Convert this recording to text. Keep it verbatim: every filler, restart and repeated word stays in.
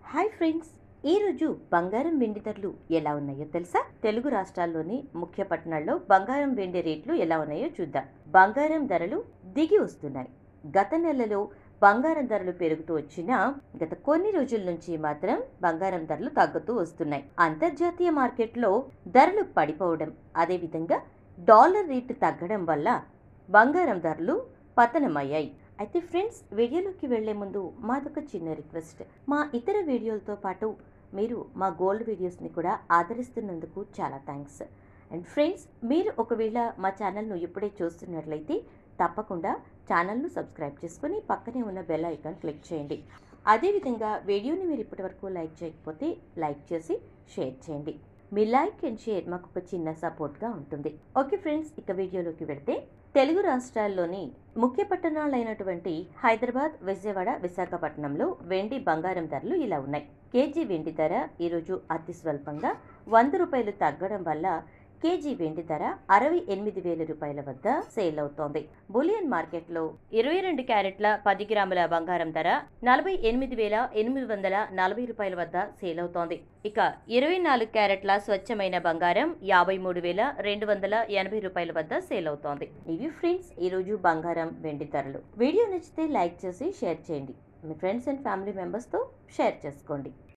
Hi friends, ఈరోజు బంగారం వెండి ధరలు ఎలా ఉన్నాయో తెలుసా? తెలుగు రాష్ట్రాల్లోని ముఖ్య పట్టణాల్లో బంగారం వెండి రేట్లు ఎలా ఉన్నాయో చూద్దాం. బంగారం ధరలు దిగి వస్తున్నాయి. గత నెలలో బంగారం ధరలు పెరుగుతూ వచ్చినా గత కొన్ని రోజుల నుంచి మాత్రం బంగారం ధరలు తగ్గుతూ వస్తున్నాయి. అంతర్జాతీయ మార్కెట్లో ధరలు పడిపోవడం, అదేవిధంగా డాలర్ రేటు తగ్గడం వల్ల బంగారం ధరలు పతనమయ్యాయి. అయితే ఫ్రెండ్స్, వీడియోలోకి వెళ్లే ముందు మాదొక చిన్న రిక్వెస్ట్. మా ఇతర వీడియోలతో పాటు మీరు మా గోల్డ్ వీడియోస్ని కూడా ఆదరిస్తున్నందుకు చాలా థ్యాంక్స్. అండ్ ఫ్రెండ్స్, మీరు ఒకవేళ మా ఛానల్ను ఇప్పుడే చూస్తున్నట్లయితే తప్పకుండా ఛానల్ను సబ్స్క్రైబ్ చేసుకుని పక్కనే ఉన్న బెల్ ఐకాన్ క్లిక్ చేయండి. అదేవిధంగా వీడియోని మీరు ఇప్పటివరకు లైక్ చేయకపోతే లైక్ చేసి షేర్ చేయండి. మీ లైక్ అండ్ షేర్ మాకు ఒక చిన్న సపోర్ట్గా ఉంటుంది. ఓకే ఫ్రెండ్స్, ఇక వీడియోలోకి వెళితే తెలుగు రాష్ట్రాల్లోని ముఖ్య పట్టణాలైనటువంటి హైదరాబాద్, విజయవాడ, విశాఖపట్నంలో వెండి బంగారం ధరలు ఇలా ఉన్నాయి. కేజీ వెండి ధర ఈరోజు అతి స్వల్పంగా వంద రూపాయలు తగ్గడం వల్ల కేజీ వెండి ధర అరవై ఎనిమిది వేల రూపాయల వద్ద సేల్ అవుతోంది. బులియన్ మార్కెట్లో ఇరవై రెండు క్యారెట్ల పది గ్రాముల బంగారం ధర నలభై ఎనిమిది వేల ఎనిమిది వందల నలభై రూపాయల వద్ద సేల్ అవుతోంది. ఇక ఇరవై నాలుగు క్యారెట్ల స్వచ్ఛమైన బంగారం యాభై మూడు వేల రెండు వందల ఎనభై రూపాయల వద్ద సేల్ అవుతోంది. ఇవి ఫ్రెండ్స్ ఈరోజు బంగారం వెండి ధరలు. వీడియో నచ్చితే లైక్ చేసి షేర్ చేయండి. మీ ఫ్రెండ్స్ అండ్ ఫ్యామిలీ మెంబర్స్తో షేర్ చేసుకోండి.